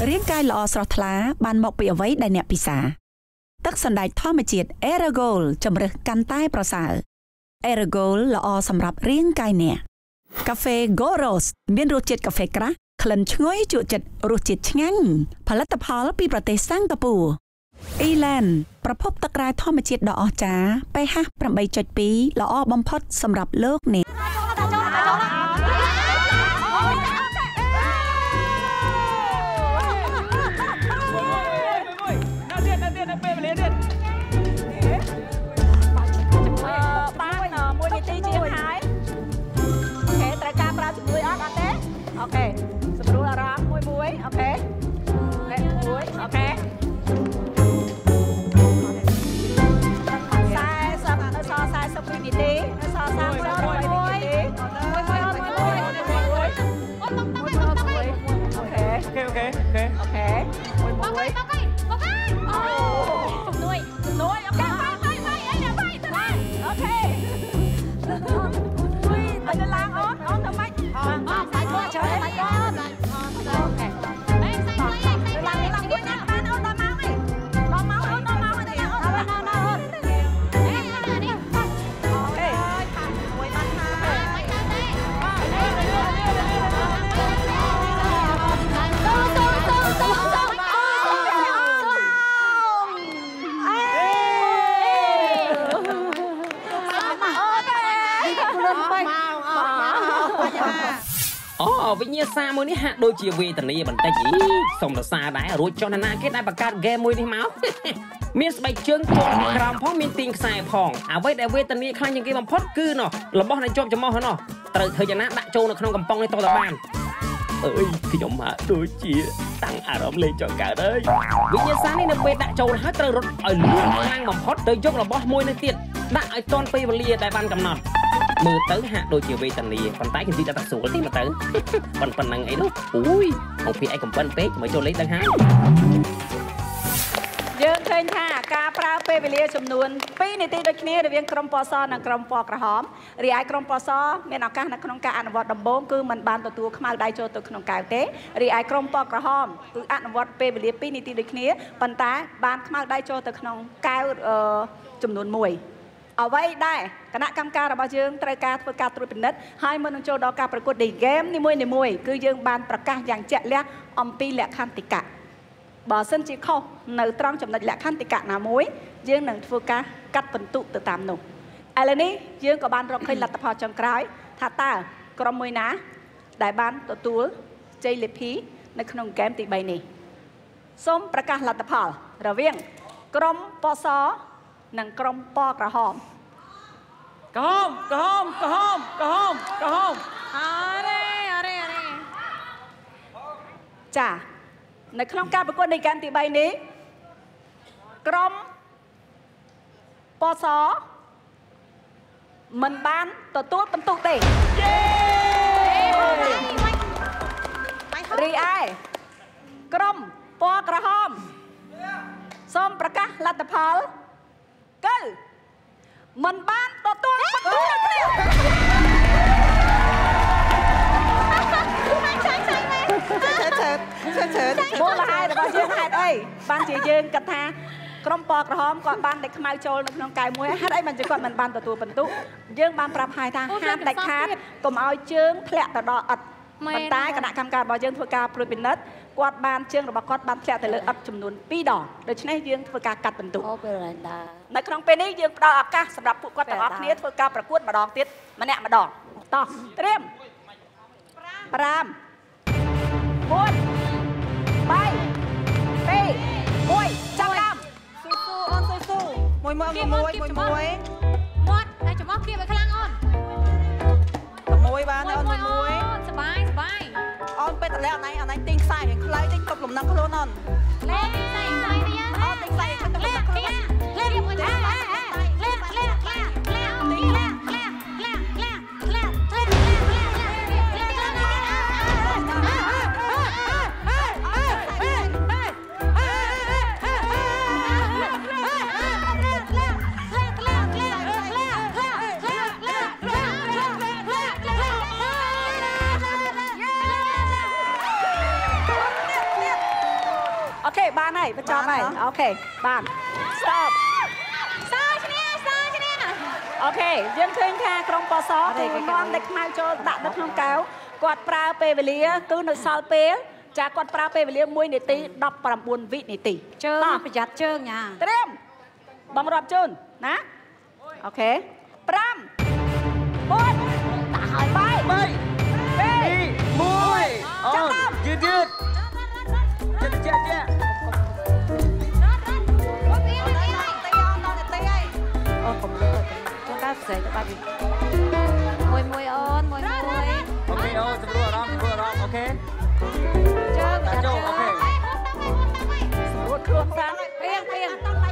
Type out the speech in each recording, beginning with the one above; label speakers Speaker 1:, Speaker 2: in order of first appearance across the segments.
Speaker 1: រៀងកាយល្អស្រស់ថ្លាបានមកពីអ្វីដែលអ្នកពិសាទឹកសណ្តែកធម្មជាតិ Eragold ជំរើសកាន់តែប្រសើរ Eragold ល្អសម្រាប់រាងកាយអ្នកកាហ្វេ Go Roast មានរសជាតិកាហ្វេក្រាស់ក្លិនឈ្ងុយជក់ចិត្តរសជាតិឆ្ងាញ់ផលិតផលពីប្រទេសសិង្ហបុរី Elan ប្រភពទឹករ៉ែធម្មជាតិដ៏អស្ចារ្យ pH 8.2 ល្អបំផុតសម្រាប់លោកអ្នក
Speaker 2: អូខេសម្រួលអារម្មណ៍មួយអូខេមួយអូខេ40នៅសល់40វិនាទីនៅសល់30វិនាទីមួយអូខេ
Speaker 3: វិញ្ញាសាមួយនេះហាក់ដូចជាវេទនាបន្តិចសុំសរសើរដែររួចចុះណាគេដែលបង្កើតហ្គេមមួយនេះមកមានស្បែកជើងជាប់ក្រោមផងមានទាញខ្សែផងអ្វីដែលវេទនាខ្លាំងជាងគេបំផុតគឺនោះរបស់នៃជាប់ច្រមុះនោះត្រូវធ្វើយ៉ាងណាដាក់ចូលនៅក្នុងកំប៉ុងនេះតទៅបានអើយខ្ញុំហាក់ដូចជាតាំងអារម្មណ៍លេងចង្កើតហើយវិញ្ញាសានេះនៅពេលដាក់ចូលហើយត្រូវរត់ឲ្យលឿនខ្លាំងបំផុតទៅយករបស់មួយនេះទៀតដាក់ឲ្យទាន់ពេលវេលាដែលបានកំណត់មើលទៅហាក់ដូចជាវេទនាប៉ុន្តែខ្ញុំនិយាយតែស្រួលទេមើលទៅប៉ុណ្ណឹងអីនោះអូយអង្គពីឯកំប៉ុនពេកមកចូលលេងដឹងហើយ
Speaker 2: យើងឃើញថាការប្រើពេលវេលាចំនួន2នាទីដូចគ្នារវាងក្រុមពណ៌សនិងក្រុមពណ៌ក្រហមរីឯក្រុមពណ៌សមានឱកាសនៅក្នុងការអនុវត្តដំបូងគឺមិនបានទទួលខ្មៅដៃចូលទៅក្នុងកែវទេរីឯក្រុមពណ៌ក្រហមគឺអនុវត្តពេលវេលា2នាទីដូចគ្នាប៉ុន្តែបានខ្មៅដៃចូលទៅក្នុងកែវចំនួន1អ្វីដែរគណៈកម្មការរបស់យើងត្រូវការធ្វើការត្រួតពិនិត្យហើយមុននឹងចូលដល់ការប្រកួតនៃហ្គេមនីមួយៗគឺយើងបានប្រកាសយ៉ាងជាក់លាក់អំពីលក្ខន្តិកៈបើសិនជាខុសនៅត្រង់ចំណុចលក្ខន្តិកៈណាមួយយើងនឹងធ្វើការកាត់បន្ទុកទៅតាមនោះឥឡូវនេះយើងក៏បានរកឃើញលទ្ធផលចុងក្រោយថាតើក្រុមមួយណាដែលបានទទួលជ័យលាភីនៅក្នុងហ្គេមទី3នេះសូមប្រកាសលទ្ធផលរវាងក្រុមពណ៌សនិងក្រុមពណ៌ក្រហមក្រហមអរេចានៅក្នុងការប្រកួតនៃហ្គេមទី3នេះក្រុមពណ៌សមិនបានទទួលបន្ទុកទេរីឯក្រុមពណ៌ក្រហមសូមប្រកាសលទ្ធផលគឺមិនបានទទួលបន្ទុកគ្នាមូលហេតុរបស់យើងហេតុអីបានជាយើងគិតថាក្រុមពណ៌ក្រហមគាត់បានតែខ្មៅចូលនៅក្នុងកែវមួយហេតុអីបានជាគាត់មិនបានទទួលបន្ទុកយើងបានប្រាប់ហើយថាហាមដាច់ខាតកុំឲ្យជើងធ្លាក់ទៅដល់ឥដ្ឋប៉ុន្តែគណៈកម្មការរបស់យើងធ្វើការព្រួយពិនិត្យគាត់បានជើងរបស់គាត់បានធ្លាក់ទៅលើឥដ្ឋចំនួន2ដងដូច្នេះយើងធ្វើការកាត់បន្ទុកនៅក្នុងពេលនេះយើងផ្ដល់ឱកាសសម្រាប់ពួកគាត់ទាំងអស់គ្នាធ្វើការប្រកួតម្ដងទៀតម្នាក់ម្ដងតោះត្រៀម5 4 3 2 1ចាប់ដើមស៊ូអូនស៊ូមួយមាត់តែចំអកគៀបឲ្យខ្លាំងអូនមួយបានអូនមួយសបាយអូនពេលតលាក់ណៃអាណៃទិញខ្សែរៀងខ្លីទិញគ្រប់លំនឹងខ្លួនអូនលេងខ្សែអូនទិញខ្សែគ្រប់លំនឹងខ្លួនលេងមួយដែរបានហើយបញ្ចប់ហើយអូខេបាន stop
Speaker 4: សើឈ្នះ
Speaker 2: អូខេយើងឃើញថាក្រុមបសគឺនាំតែខ្មៅចូលដាក់នៅក្នុងកែវគាត់ប្រើពេលវេលាគឺនៅសល់ពេលចាគាត់ប្រើពេលវេលា1នាទី19វិនាទី
Speaker 4: ជើងប្រយ័ត្នជើងញ៉ា
Speaker 2: ត្រៀមបងរាប់ជូនណាអូខេ5 4ដាក់ហើយបាយ3 2 1អូយឺត
Speaker 4: អូកុំលើកចុះតើផ្សេងទៅបាត់មួយអូនមួយ
Speaker 3: អូខេអូសម្រួលអារម្មណ៍អូខេ
Speaker 4: ជើងដាក់ជើង
Speaker 2: អូខេសម្រួលខ្លួនសាន
Speaker 4: ពីងសាន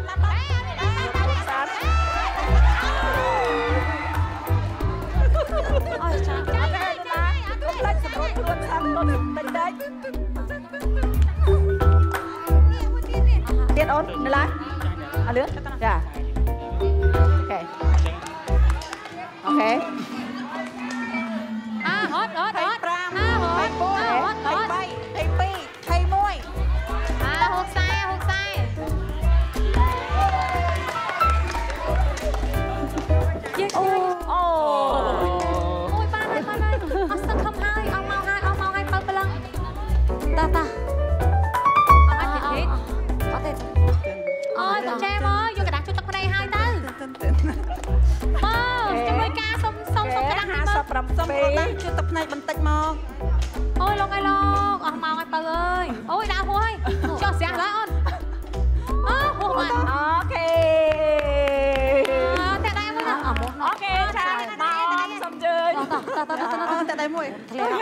Speaker 4: អូយចាំ
Speaker 2: អត់ទេណាកុំភ្លេចសម្រួលខ្លួនសានទៅតិចទៀតអូននៅឡើយអលឿនចាអូខេ
Speaker 4: ហត់5 ហត់22 21ហូបខ្សែអូយបានហើយអត់សឹកខំហើយអស់មកហើយបើប្រឡឹងតាអត់ទេអូយបងចែមកយកกระดาษជូតទឹកភ្នែកហើយទៅជំនួយការសុំកระดาษ
Speaker 2: 57សុំកระดาษជូតទឹកភ្នែកបន្តិចមក
Speaker 4: អូយលោកអើយលោកអស់មកហើយបើអើយអូយដាក់ហួយចុះស្រះឡើយអូនហួបាន
Speaker 2: អូខេ
Speaker 4: តែដៃមួយ
Speaker 2: អូខេចាមកសុំជើញ
Speaker 4: តែដៃមួយធ្លាក់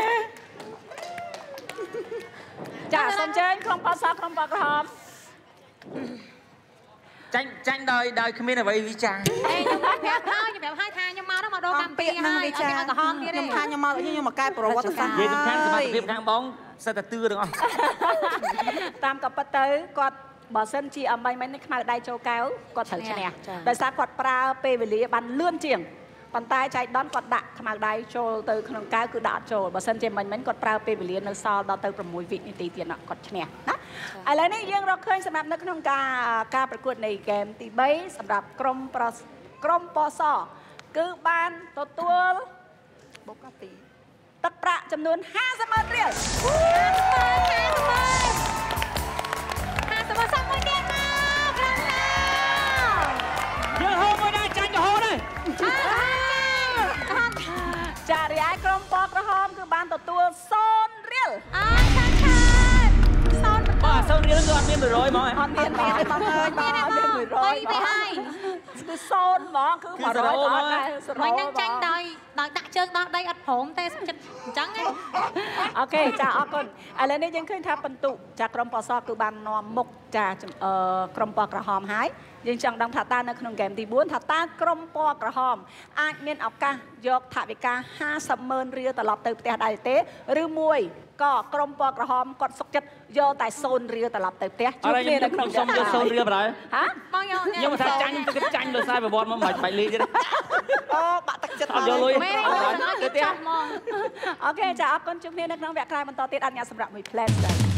Speaker 2: ចាសុំជើញក្រុមបសក្រុមបក្រហម
Speaker 3: ចាញ់ដោយគ្មានអ្វីវិចារ
Speaker 4: អេខ្ញុំប្រាប់ហើយថាខ្ញុំមកដល់កម្ពុជាហើយអត់មានកំហំទៀតទេ
Speaker 2: ខ្ញុំថាខ្ញុំមកកែប្រវត្តិសាស្ត្រ
Speaker 3: និយាយសំខាន់សមត្ថភាពខាងបងសិតតែទឿទាំងអស់
Speaker 2: តាមក៏ប៉ុន្តែគាត់បើសិនជាអមីមិននេះខ្មៅដៃចូលកែវគាត់ត្រូវឈ្នះដោយសារគាត់ប្រើពេលវេលាបានលឿនជាងប៉ុន្តែចៃដន្យគាត់ដាក់ខ្មៅដៃចូលទៅក្នុងកែវគឺដាក់អត់ចូលបើសិនជាមិនគាត់ប្រើពេលវេលានៅសល់ដល់ទៅ6វិនាទីទៀតគាត់ឈ្នះណាឥឡូវនេះយើងរកឃើញសម្រាប់នៅក្នុងការប្រកួតនៃហ្គេមទី3សម្រាប់ក្រុមពសគឺបានទទួលបុកកាទីទឹកប្រាក់ចំនួន50,000រៀល
Speaker 4: 50,000សាប់មួយទៀតមកខ្លាំងណាស់
Speaker 3: យើងហូបមួយដែរចាញ់រហូតហើយ
Speaker 2: ចារីឯក្រុមពណ៌ក្រហមគឺបានទទួល0រៀល
Speaker 4: អើយខាត់
Speaker 3: 0រៀលគឺអត់មាន100ហ្មង
Speaker 2: អត់មានបងអើយបងអត់មាន100
Speaker 4: ទៅហើយ
Speaker 2: គឺ0ហ្មងគឺ100អត់ដែរ
Speaker 4: មិននឹងចាញ់ដោយដាក់ជើងដោះដីអត់ព្រមទេចិត្តអញ្ចឹង
Speaker 2: អូខេចាអរគុណឥឡូវនេះយើងឃើញថាបន្ទុកចាក្រុមពណ៌សគឺបាននាំមុខចាក្រុមពណ៌ក្រហមហើយយើងចង់ដឹងថាតើនៅក្នុងហ្គេមទី4ថាតើក្រុមពណ៌ក្រហមអាចមានឱកាសយកថវិកា50,000រៀលត្រឡប់ទៅផ្ទះដែរទេឬមួយក៏ក្រុមពណ៌ក្រហមគាត់សុខចិត្តយកតែ0រៀលត្រឡប់ទៅផ្ទះ
Speaker 3: ជួបគ្នានៅក្នុងសុំយក0រៀលបណ្ដោយ
Speaker 2: ហា
Speaker 4: បងយក
Speaker 3: ខ្ញុំថាចាញ់គឺចាញ់ដោយសារប្រវត្តិមកមិនបាច់លេងទៀត
Speaker 2: អូបាក់ទឹកចិត្ត
Speaker 3: អត់យកលុយ
Speaker 4: ទៅទៀត
Speaker 2: អូខេចាអរគុណជួបគ្នានៅក្នុងវគ្គក្រោយបន្តទៀតអនុញ្ញាតសម្រាប់មួយ plan ដែរ